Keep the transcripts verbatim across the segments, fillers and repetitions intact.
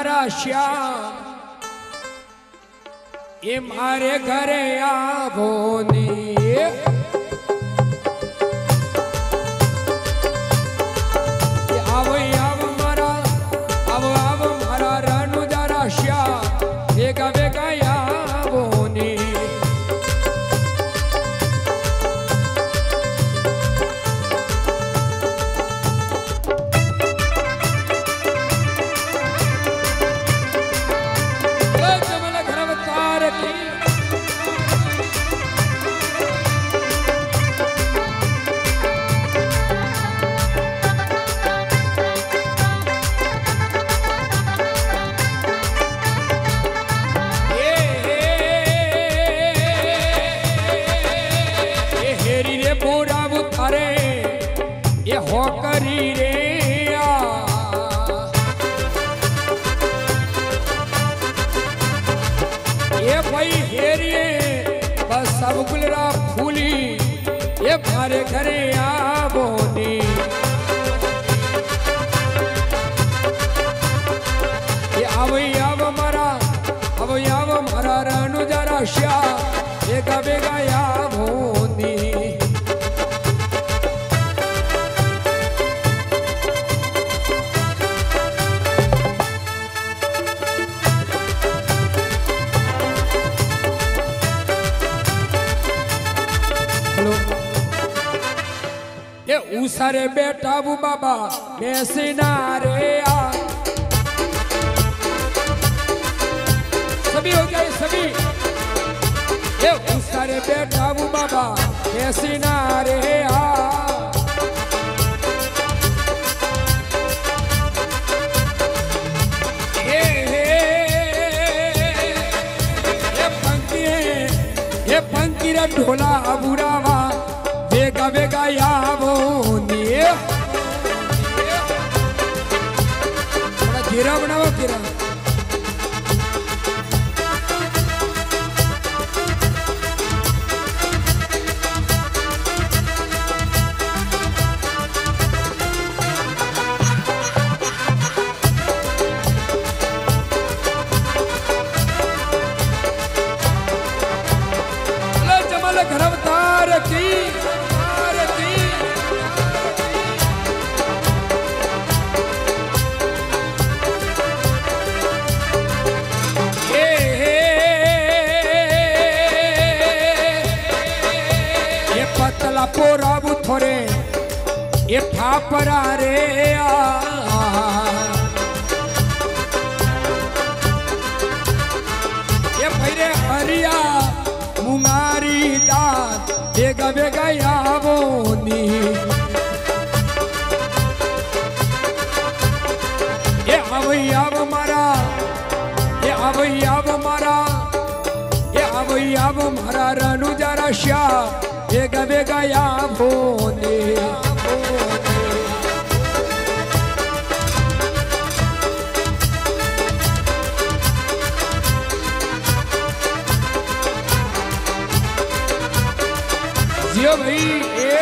Zara Shyam ये मारे घरे आवो नी आवो आवो मारा आवो आवो मारा रानू जारा श्याम बेगा बेगा आवो नी गुलरा फूली ये मारे घरे आवो नी ये आवो आवो मारा आवो आवो मारा रानू जारा श्याम बेगा बेगा आवो नी सारे बेटा वो बाबा मैं सिनारे आ सभी हो गए सभी ये सारे बेटा वो बाबा मैं सिनारे आ ये ये पंक्ति ये पंक्ति रे ढोला बुरावा बेगा बेगा यावो गिरा बनाओ गिरा जमल घरवतार की पोरा बुथोरे ये ठापरा रे आ ये भैरे हरिया मुंगारी दात बेगा बेगा आवो नी ये आवो आवो मारा ये आवो आवो मारा ये आवो आवो मारा रानू जारा श्याम बेगा बेगा आवो नी जियो भाई ये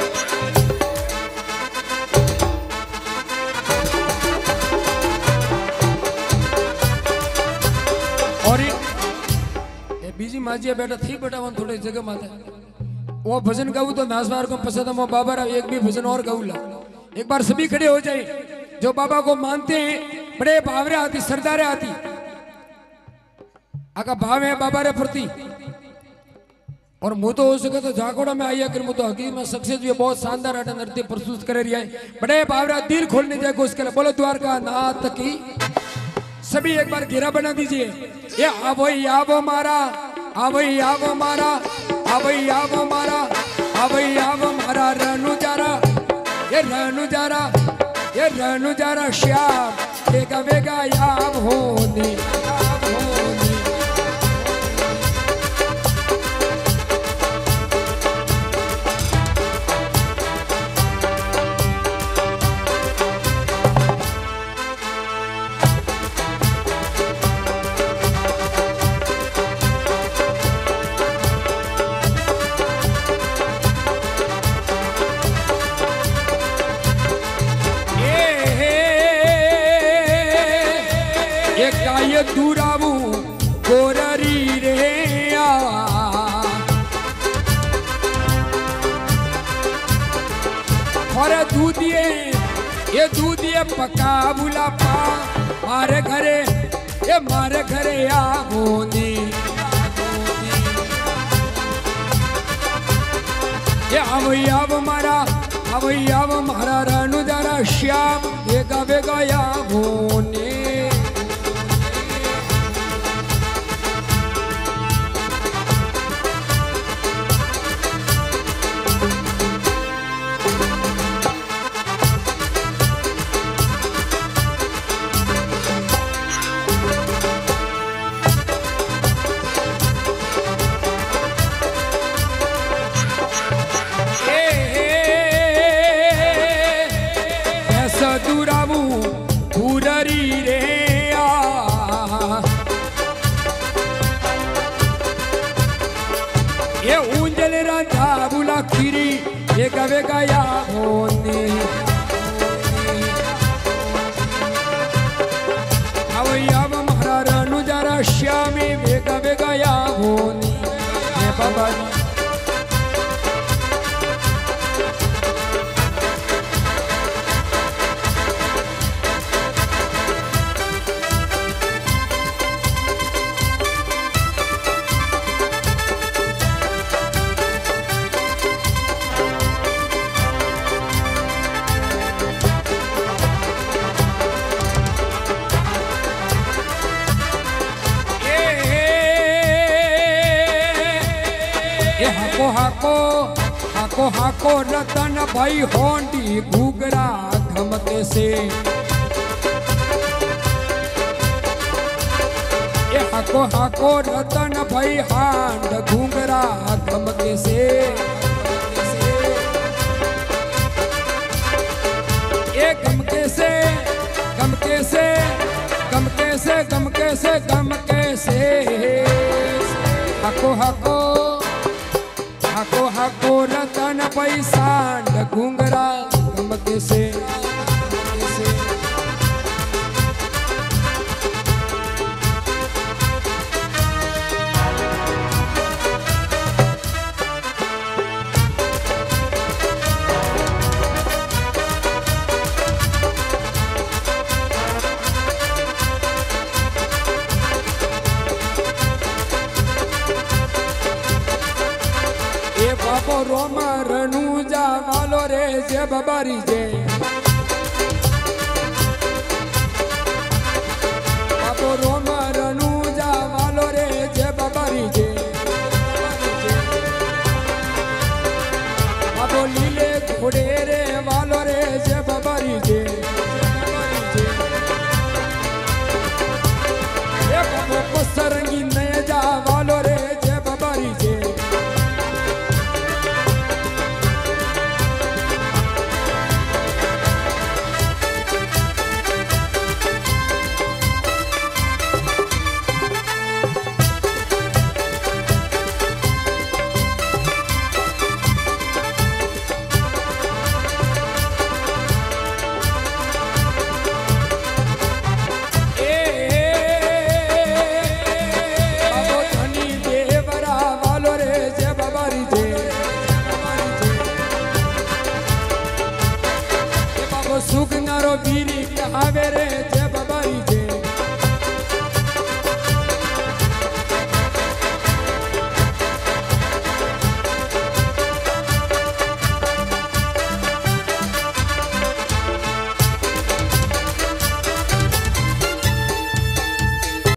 और ये बीजी माजिया बेटा थी बेटा वन थोड़े जगह माता वो भजन गाऊ तो नाजवार को पसंद है। बाबा एक भी भजन और गाऊ ला एक बार सभी खड़े हो जाए जो बाबा को मानते हैं बड़े भावरे आती सरदारे आती आका भाव है बाबा रे प्रति और मुँह तो हो सके तो झाकोड़ा में आइया कर मुँह तो हकीम में सक्सेस भी बहुत शानदार आटा नृत्य प्रस्तुत कर रही है बड़े भावरा दिल खोलने जाए उसके लिए बोलो द्वारका नाथ की सभी एक बार घेरा बना दीजिए ये आवो आवो मारा आवो आवो मारा आवो आवो मारा आवो आवो मारा रानू जारा ये रानू जारा ये रानू जारा श्याम बेगा बेगा याव होने एक गाय दूरावू गोररी रे आ और दूधिए ये दूधिए पका बुला पा मारे घरे ये मारे घरे आगोनी ये आवई आव मारा आवई आव मारा रानू दारा श्याम वेगा वेगा आगोनी दूरावू पूररी रे आ ये ऊंजल रांझा बुला खीरी ये गवे गया होनी आवई आव महारा रानू जरा श्यामी वे गवे गया होनी ये बाबा हाको हाको हाको हाको रतन भाई होंडी घूगरा घमते से ये हाको हाको रतन भाई हांड घूंगरा घमते से ये गमके से गमके से गमके से गमके से गमके से हाको हाको हाको हाको रतन पैसा घूंगरा गमके से बाबो रोमा रनू जा वालो रे जे बबारी जे